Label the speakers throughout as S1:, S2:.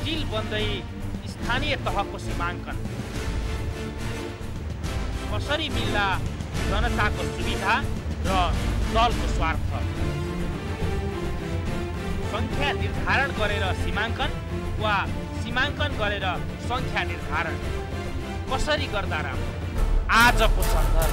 S1: जटिल बन्दै स्थानीय तहको सीमाङ्कन कसरी मिल्ला जनताको सुविधा र दलको स्वार्थ? संख्या निर्धारण गरेर सीमाङ्कन वा सीमाङ्कन गरेर संख्या निर्धारण कसरी गर्दा राम्रो? आजको सन्दर्भ।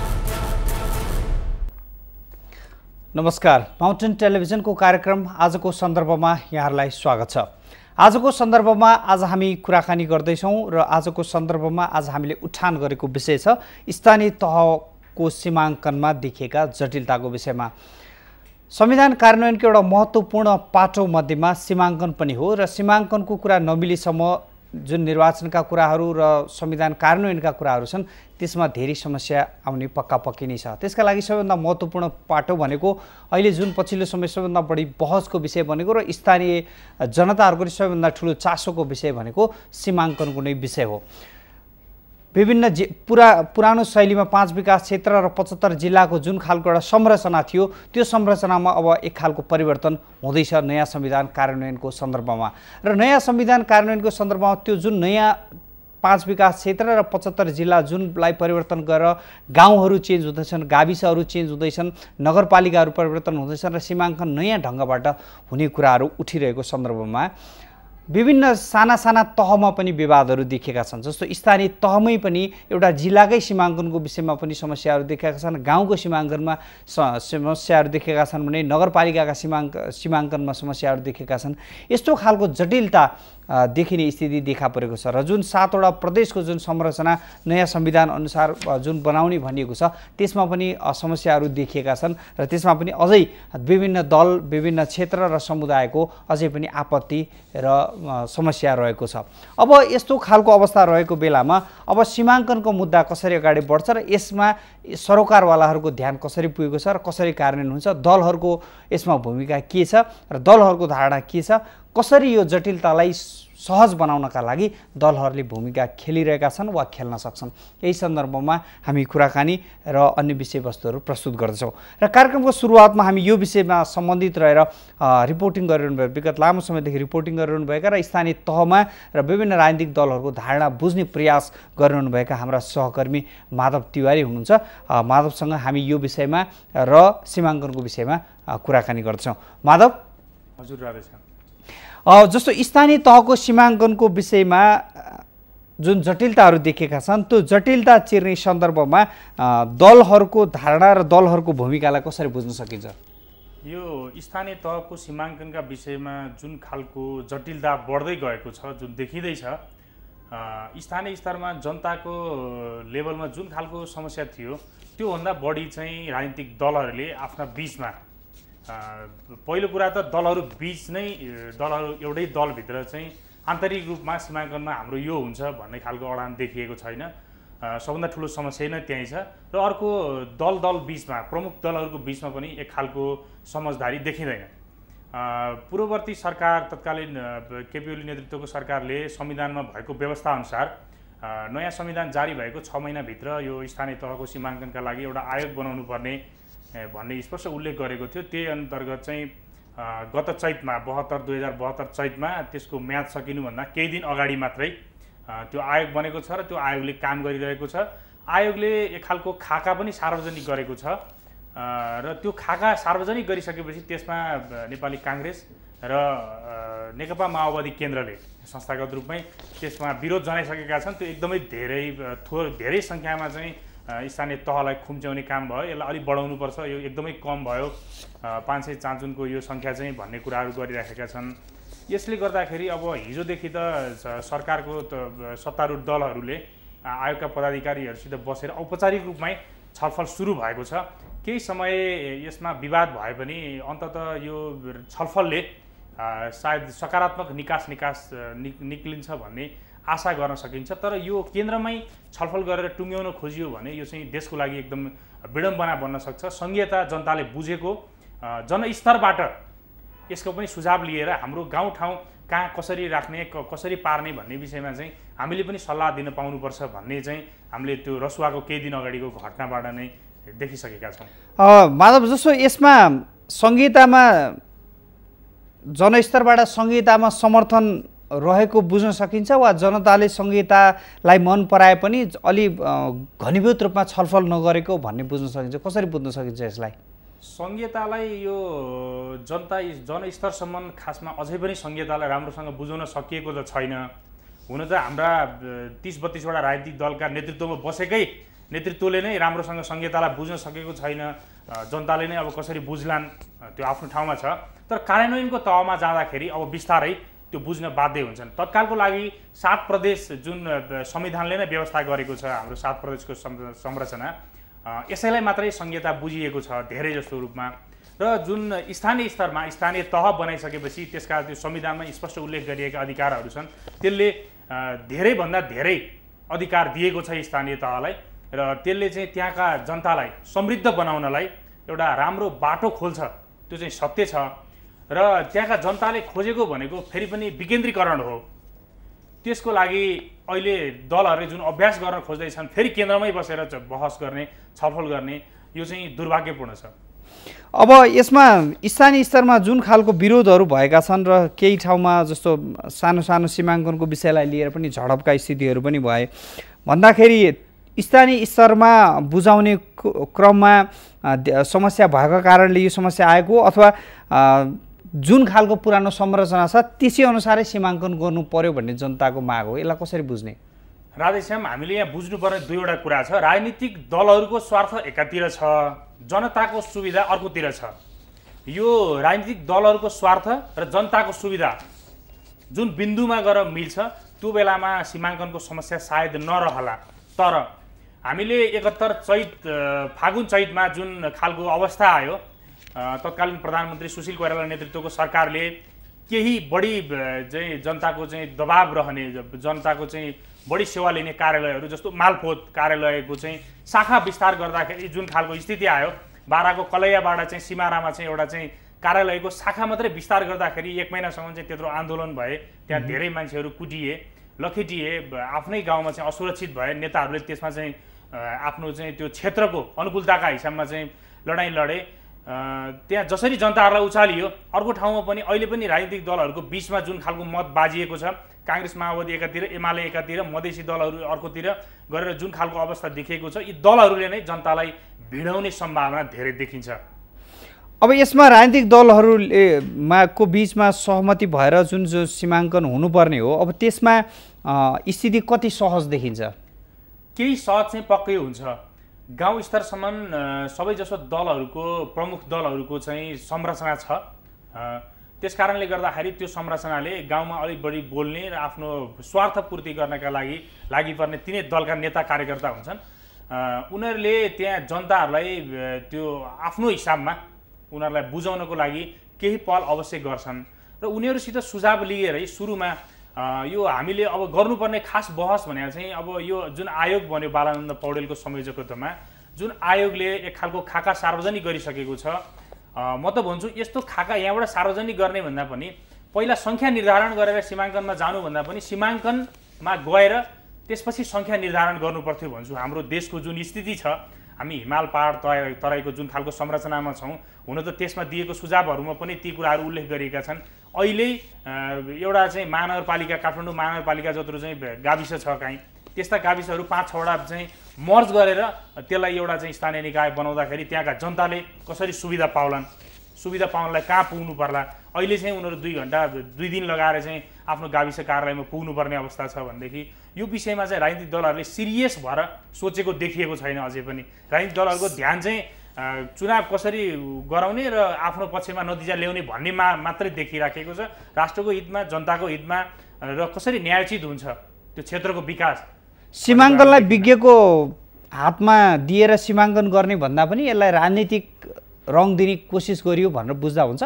S2: नमस्कार, माउन्टेन टेलिभिजनको कार्यक्रम आजको सन्दर्भमा यहाँहरूलाई स्वागत छ। आजको सन्दर्भमा आज हामी कुराकानी गर्दैछौँ र आजको सन्दर्भमा आज हामीले उठान गरेको विषय छ स्थानीय तहको सीमाङ्कनमा देखिएका जटिलताको विषयमा। संविधान कार्यान्वयनको एउटा महत्त्वपूर्ण पाटो मध्येमा सीमाङ्कन पनि हो र सीमाङ्कनको कुरा नमिलेसम्म जुन निर्वाचनका कुराहरू र संविधान कार्यान्वयनका कुराहरू छन् त्यसमा धेरै समस्या आउने पक्का-पक्की नै छ। त्यसका लागि सबैभन्दा महत्त्वपूर्ण पाटो भनेको अहिले जुन पछिल्लो समय सबैभन्दा बढी बहसको विषय भनेको र स्थानीय जनताहरूको सबैभन्दा ठुलो चासोको विषय भनेको सीमाङ्कनको नै विषय हो। विभिन्न पुरानो शैलीमा 5 विकास क्षेत्र र 75 जिल्लाको जुन खालको एउटा संरचना थियो त्यो संरचनामा अब एक खालको परिवर्तन हुँदैछ नयाँ संविधान कार्यान्वयनको सन्दर्भमा। र नयाँ संविधान कार्यान्वयनको सन्दर्भमा त्यो जुन नयाँ 5 विकास क्षेत्र र 75 जिल्ला जुनलाई परिवर्तन गरेर गाउँहरू चेन्ज हुँदैछन्, गाविसहरू चेन्ज हुँदैछन्, नगरपालिकाहरू परिवर्तन हुँदैछन् र सीमाङ्कन नयाँ ढङ्गबाट हुने कुराहरू उठिरहेको सन्दर्भमा विभिन्न साना तहमा पनि विवादहरू देखिएका छन्। जस्तो स्थानीय तहमै पनि एउटा जिल्लाकै सीमाङ्कनको विषयमा पनि समस्याहरू देखिएका छन्, गाउँको सीमाङ्कनमा समस्याहरू देखिएका छन् भने नगरपालिकाका सीमाङ्कनमा समस्याहरू देखिएका छन्। यस्तो खालको जटिलता देखिने स्थिति देखा परेको छ र जुन 7वटा प्रदेशको जुन संरचना नयाँ संविधान अनुसार जुन बनाउने भनिएको छ त्यसमा पनि समस्याहरू देखिएका छन् र त्यसमा पनि अझै विभिन्न दल, विभिन्न क्षेत्र र समुदायको अझै पनि आपत्ति र समस्या रहेको छ। अब यस्तो खालको अवस्था रहेको बेलामा अब सीमाङ्कनको मुद्दा कसरी अगाडि बढ्छ र यसमा सरोकारवालाहरूको ध्यान कसरी पुगेको छ र कसरी कार्यान्वयन हुन्छ, दलहरूको यसमा भूमिका के छ र दलहरूको धारणा के छ, कसरी यो जटिलतालाई सहज बनाउनका लागि दलहरूले भूमिका खेलिरहेका छन् वा खेल्न सक्छन्, यही सन्दर्भमा हामी कुराकानी र अन्य विषयवस्तुहरू प्रस्तुत गर्दछौँ। र कार्यक्रमको सुरुवातमा हामी यो विषयमा सम्बन्धित रहेर रिपोर्टिङ गरिरहनु भएको, विगत लामो समयदेखि रिपोर्टिङ गरिरहनुभएका र स्थानीय तहमा र विभिन्न राजनीतिक दलहरूको धारणा बुझ्ने प्रयास गरिरहनुभएका हाम्रा सहकर्मी माधव तिवारी हुनुहुन्छ। माधवसँग हामी यो विषयमा र सीमाङ्कनको विषयमा कुराकानी गर्दछौँ। माधव।
S3: हजुर, राधेश्याम।
S2: जस्तो स्थानीय तहको सीमाङ्कनको विषयमा जुन जटिलताहरू देखेका छन् त्यो जटिलता चिर्ने सन्दर्भमा दलहरूको धारणा र दलहरूको भूमिकालाई कसरी बुझ्न सकिन्छ?
S3: यो स्थानीय तहको सीमाङ्कनका विषयमा जुन खालको जटिलता बढ्दै गएको छ, जुन देखिँदैछ, स्थानीय स्तरमा जनताको लेभलमा जुन खालको समस्या थियो त्योभन्दा बढी चाहिँ राजनीतिक दलहरूले आफ्ना बिचमा पहिलो कुरा त दलहरू बिच नै दलहरू एउटै दलभित्र चाहिँ आन्तरिक रूपमा सीमाङ्कनमा हाम्रो यो हुन्छ भन्ने खालको अडान देखिएको छैन। सबभन्दा ठुलो समस्या नै त्यही छ। र अर्को दल बिचमा, प्रमुख दलहरूको बिचमा पनि एक खालको समझदारी देखिँदैन। पूर्ववर्ती सरकार, तत्कालीन केपी ओली नेतृत्वको सरकारले संविधानमा भएको व्यवस्थाअनुसार नयाँ संविधान जारी भएको 6 महिनाभित्र यो स्थानीय तहको सीमाङ्कनका लागि एउटा आयोग बनाउनु पर्ने भन्ने स्पष्ट उल्लेख गरेको थियो। त्यही अन्तर्गत चाहिँ गत चैतमा 2072 चैतमा त्यसको म्याद सकिनुभन्दा केही दिन अगाडि मात्रै त्यो आयोग बनेको छ र त्यो आयोगले काम गरिरहेको छ। आयोगले एक खालको खाका पनि सार्वजनिक गरेको छ र त्यो खाका सार्वजनिक गरिसकेपछि त्यसमा नेपाली काङ्ग्रेस र नेकपा माओवादी केन्द्रले संस्थागत रूपमै त्यसमा विरोध जनाइसकेका छन्। त्यो एकदमै धेरै सङ्ख्यामा चाहिँ स्थानीय तहलाई खुम्च्याउने काम भयो, यसलाई अलिक बढाउनुपर्छ, यो एकदमै कम भयो, 500 चान्चुनको यो सङ्ख्या चाहिँ भन्ने कुराहरू गरिराखेका छन्। यसले गर्दाखेरि अब हिजोदेखि त सरकारको सत्तारूढ दलहरूले आयोगका पदाधिकारीहरूसित बसेर औपचारिक रूपमै छलफल सुरु भएको छ। केही समय यसमा विवाद भए पनि अन्ततः यो छलफलले सायद सकारात्मक निक्लिन्छ भन्ने आशा गर्न सकिन्छ। तर यो केन्द्रमै छलफल गरेर टुङ्ग्याउन खोजियो भने यो चाहिँ देशको लागि एकदम विडम्बना बन्न सक्छ। संघीयता जनताले बुझेको, जनस्तरबाट यसको पनि सुझाव लिएर हाम्रो गाउँठाउँ कहाँ कसरी राख्ने, कसरी पार्ने भन्ने विषयमा चाहिँ हामीले पनि सल्लाह दिन पाउनुपर्छ भन्ने चाहिँ हामीले त्यो रसुवाको केही दिन अगाडिको घटनाबाट नै देखिसकेका छौँ।
S2: माधव, जस्तो यसमा संहितामा जनस्तरबाट संहितामा समर्थन रहेको बुझ्न सकिन्छ वा जनताले संहितालाई मन पराए पनि अलि घनीभूत रूपमा छलफल नगरेको भन्ने बुझ्न सकिन्छ? कसरी बुझ्न सकिन्छ यसलाई?
S3: संहितालाई यो जनस्तरसम्म खासमा अझै पनि संहितालाई राम्रोसँग बुझाउन सकिएको त छैन। हुन त हाम्रा 30-32 वटा राजनीतिक दलका नेतृत्वमा बसेकै नेतृत्वले नै राम्रोसँग संहितालाई बुझ्न सकेको छैन। जनताले नै अब कसरी बुझ्लान् त्यो आफ्नो ठाउँमा छ, तर कार्यान्वयनको तहमा जाँदाखेरि अब बिस्तारै त्यो बुझ्न बाध्य हुन्छन्। तत्कालको लागि 7 प्रदेश जुन संविधानले नै व्यवस्था गरेको छ, हाम्रो 7 प्रदेशको संरचना, यसैलाई मात्रै संहिता बुझिएको छ धेरै जस्तो रूपमा। र जुन स्थानीय स्तरमा स्थानीय तह बनाइसकेपछि त्यसका त्यो संविधानमा स्पष्ट उल्लेख गरिएका अधिकारहरू छन्, त्यसले धेरैभन्दा धेरै अधिकार दिएको छ स्थानीय तहलाई र त्यसले चाहिँ त्यहाँका जनतालाई समृद्ध बनाउनलाई एउटा राम्रो बाटो खोल्छ। त्यो चाहिँ सत्य छ र त्यहाँका जनताले खोजेको भनेको फेरि पनि विकेन्द्रीकरण हो। त्यसको लागि अहिले दलहरूले जुन अभ्यास गर्न खोज्दैछन्, फेरि केन्द्रमै बसेर बहस गर्ने, छलफल गर्ने, यो चाहिँ दुर्भाग्यपूर्ण छ।
S2: अब यसमा स्थानीय स्तरमा जुन खालको विरोधहरू भएका छन् र केही ठाउँमा जस्तो सानो सानो सीमाङ्कनको विषयलाई लिएर पनि झडपका स्थितिहरू पनि भए भन्दाखेरि स्थानीय स्तरमा बुझाउने क्रममा समस्या भएको कारणले यो समस्या आएको अथवा जुन खालको पुरानो संरचना छ त्यसै अनुसारै सीमाङ्कन गर्नु पर्यो भन्ने जनताको माग हो। यसलाई कसरी बुझ्ने?
S3: राधेश्याम, हामीले यहाँ बुझ्नुपर्ने दुईवटा कुरा छ। राजनीतिक दलहरूको स्वार्थ एकातिर छ, जनताको सुविधा अर्कोतिर छ। यो राजनीतिक दलहरूको स्वार्थ र जनताको सुविधा जुन बिन्दुमा गएर मिल्छ त्यो बेलामा सीमाङ्कनको समस्या सायद नरहला। तर हामीले 71 फागुन चैतमा जुन खालको अवस्था आयो, तत्कालीन प्रधानमन्त्री सुशील कोइराला नेतृत्वको सरकारले केही बढी चाहिँ जनताको चाहिँ दबाब रहने, जनताको चाहिँ बढी सेवा लिने कार्यालयहरू जस्तो मालपोत कार्यालयको चाहिँ शाखा विस्तार गर्दाखेरि जुन खालको स्थिति आयो, बाराको कलैयाबाट चाहिँ सिमारामा चाहिँ एउटा चाहिँ कार्यालयको शाखा मात्रै विस्तार गर्दाखेरि 1 महिनासम्म चाहिँ त्यत्रो आन्दोलन भए, त्यहाँ धेरै मान्छेहरू कुटिए, लखेटिए, आफ्नै गाउँमा चाहिँ असुरक्षित भए। नेताहरूले त्यसमा चाहिँ आफ्नो चाहिँ त्यो क्षेत्रको अनुकूलताका हिसाबमा चाहिँ लडाइँ लडे। त्यहाँ जसरी जनताहरूलाई उचालियो, अर्को ठाउँमा पनि अहिले पनि राजनीतिक दलहरूको बिचमा जुन खालको मत बाजिएको छ, काङ्ग्रेस माओवादी एकातिर, एमाले एकातिर, मधेसी दलहरू अर्कोतिर गरेर जुन खालको अवस्था देखिएको छ, यी दलहरूले नै जनतालाई भिडाउने सम्भावना धेरै देखिन्छ।
S2: अब यसमा राजनीतिक दलहरू को बिचमा सहमति भएर जुन सीमाङ्कन हुनुपर्ने हो, अब त्यसमा स्थिति कति सहज देखिन्छ?
S3: केही सहज चाहिँ पक्कै हुन्छ। गाउँ स्तरसम्म सबैजसो दलहरूको, प्रमुख दलहरूको चाहिँ संरचना छ। त्यस कारणले गर्दाखेरि त्यो संरचनाले गाउँमा अलिक बढी बोल्ने र आफ्नो स्वार्थ पूर्ति गर्नका लागि पर्ने तिनै दलका नेता कार्यकर्ता हुन्छन्। उनीहरूले त्यहाँ जनताहरूलाई त्यो आफ्नो हिसाबमा उनीहरूलाई बुझाउनको लागि केही पहल अवश्य गर्छन् र उनीहरूसित सुझाव लिएरै सुरुमा यो हामीले अब गर्नुपर्ने खास बहस भनेको चाहिँ अब यो जुन आयोग बन्यो बालानन्द पौडेलको संयोजकत्वमा, जुन आयोगले एक खालको खाका सार्वजनिक गरिसकेको छ, म त भन्छु यस्तो खाका यहाँबाट सार्वजनिक गर्ने भन्दा पनि पहिला सङ्ख्या निर्धारण गरेर सीमाङ्कनमा जानुभन्दा पनि सीमाङ्कनमा गएर त्यसपछि सङ्ख्या निर्धारण गर्नुपर्थ्यो भन्छु। हाम्रो देशको जुन स्थिति छ, हामी हिमाल पहाड तराईको जुन खालको संरचनामा छौँ, हुन त त्यसमा दिएको सुझावहरूमा पनि ती कुराहरू उल्लेख गरिएका छन्। अहिले एउटा चाहिँ महानगरपालिका, काठमाडौँ महानगरपालिका जत्रो चाहिँ गाविस छ, कहीँ त्यस्ता गाविसहरू 5-6 वटा चाहिँ मर्ज गरेर त्यसलाई एउटा चाहिँ स्थानीय निकाय बनाउँदाखेरि त्यहाँका जनताले कसरी सुविधा पाउलान्, सुविधा पाउनलाई कहाँ पुग्नु पर्ला। अहिले चाहिँ उनीहरू 2 दिन लगाएर चाहिँ आफ्नो गाविस कार्यालयमा पुग्नुपर्ने अवस्था छ भनेदेखि यो विषयमा चाहिँ राजनीतिक दलहरूले सिरियस भएर सोचेको देखिएको छैन। अझै पनि राजनीतिक दलहरूको ध्यान चाहिँ चुनाव कसरी गराउने र आफ्नो पक्षमा नतिजा ल्याउने भन्नेमा मात्रै देखिराखेको छ। राष्ट्रको हितमा, जनताको हितमा र कसरी न्यायोचित हुन्छ त्यो क्षेत्रको विकास,
S2: सीमाङ्कनलाई विज्ञको हातमा दिएर सीमाङ्कन गर्ने भन्दा पनि यसलाई राजनीतिक रङ दिने कोसिस गरियो भनेर बुझ्दा हुन्छ?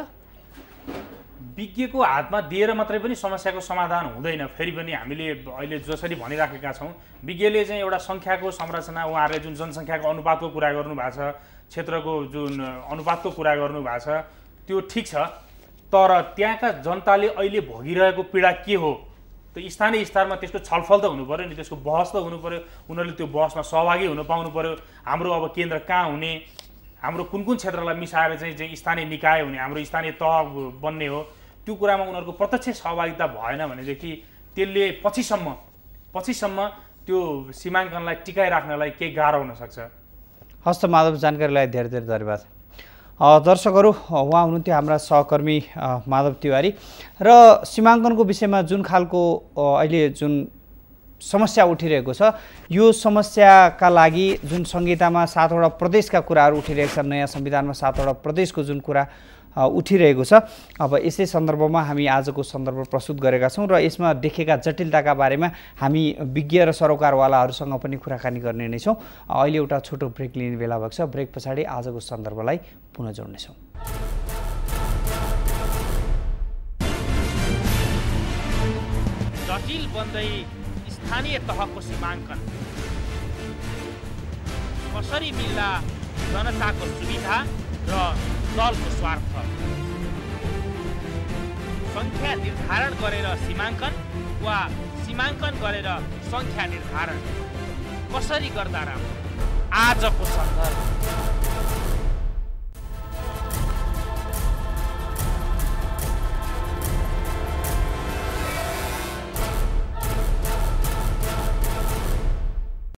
S3: विज्ञको हातमा दिएर मात्रै पनि समस्याको समाधान हुँदैन। फेरि पनि हामीले अहिले जसरी भनिराखेका छौँ, विज्ञले चाहिँ एउटा सङ्ख्याको संरचना, उहाँहरूले जुन जनसङ्ख्याको अनुपातको कुरा गर्नुभएको छ, क्षेत्रको जुन अनुपातको कुरा गर्नुभएको छ, त्यो ठिक छ। तर त्यहाँका जनताले अहिले भोगिरहेको पीडा के हो, त्यो स्थानीय स्तरमा त्यसको छलफल त हुनु पर्यो नि, त्यसको बहस त हुनु पर्यो। उनीहरूले त्यो बहसमा सहभागी हुन पाउनु पर्यो। हाम्रो अब केन्द्र कहाँ हुने, हाम्रो कुन कुन क्षेत्रलाई मिसाएर चाहिँ स्थानीय निकाय हुने, हाम्रो स्थानीय तह बन्ने हो, त्यो कुरामा उनीहरूको प्रत्यक्ष सहभागिता भएन भनेदेखि त्यसले पछिसम्म त्यो सीमाङ्कनलाई टिकाइराख्नलाई केही गाह्रो हुनसक्छ।
S2: हस्त माधव, जानकारीलाई धेरै धेरै धन्यवाद। दर्शकहरू, उहाँ हुनुहुन्थ्यो हाम्रा सहकर्मी माधव तिवारी। र सीमाङ्कनको विषयमा जुन खालको अहिले जुन समस्या उठिरहेको छ, यो समस्याका लागि जुन संहितामा 7 वटा प्रदेशका कुराहरू उठिरहेका छन्, नयाँ संविधानमा 7 वटा प्रदेशको जुन कुरा उठिरहेको छ, अब यसै सन्दर्भमा हामी आजको सन्दर्भ प्रस्तुत गरेका छौँ र यसमा देखेका जटिलताका बारेमा हामी विज्ञ र सरोकारवालाहरूसँग पनि कुराकानी गर्ने नै छौँ। अहिले एउटा छोटो ब्रेक लिने बेला भएको छ। ब्रेक पछाडि आजको सन्दर्भलाई पुनः जोड्नेछौँ।
S1: जटिल बन्दै स्थानीय तहको सीमाङ्कन कसरी मिल्ला जनताको सुविधा र दलको स्वार्थ? संख्या निर्धारण गरेर सीमाङ्कन वा सीमाङ्कन गरेर संख्या निर्धारण कसरी गर्दा राम्रो? आजको सन्दर्भ